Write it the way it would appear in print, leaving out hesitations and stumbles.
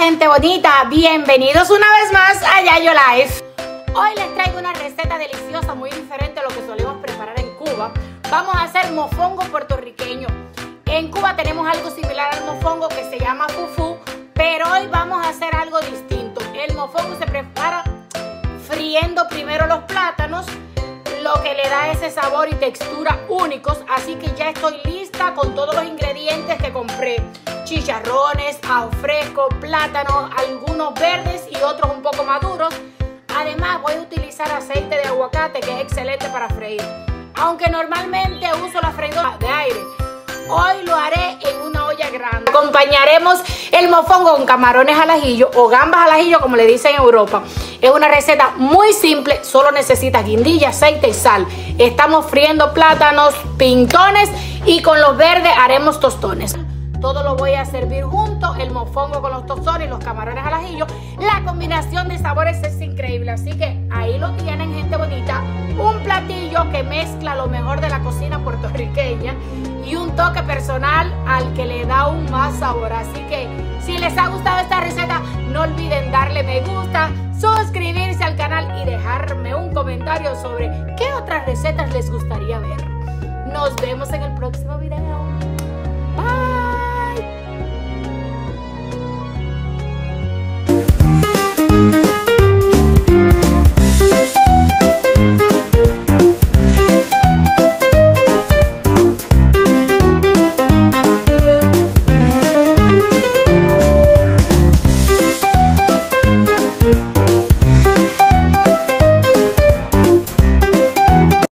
gente bonita, bienvenidos una vez más a Yayo Life. Hoy les traigo una receta deliciosa, muy diferente a lo que solemos preparar en Cuba. Vamos a hacer mofongo puertorriqueño. En Cuba tenemos algo similar al mofongo que se llama fufú, pero hoy vamos a hacer algo distinto. El mofongo se prepara friendo primero los plátanos, lo que le da ese sabor y textura únicos. Así que ya estoy lista con todos los ingredientes que compré: chicharrones, ajo fresco, plátanos, algunos verdes y otros un poco maduros. Además voy a utilizar aceite de aguacate, que es excelente para freír, aunque normalmente uso la freidora de aire. Hoy lo haré en una olla grande. Acompañaremos el mofongo con camarones al ajillo o gambas al ajillo, como le dicen en Europa. Es una receta muy simple, solo necesitas guindilla, aceite y sal. Estamos friendo plátanos, pintones, y con los verdes haremos tostones. Todo lo voy a servir junto, el mofongo con los tostones y los camarones al ajillo. La combinación de sabores es increíble, así que ahí lo tienen, gente bonita. Un platillo que mezcla lo mejor de la cocina puertorriqueña y un toque personal al que le da aún más sabor. Así que si les ha gustado esta receta, no olviden darle me gusta, suscribirse al canal y dejarme un comentario sobre qué otras recetas les gustaría ver. Nos vemos en el próximo video.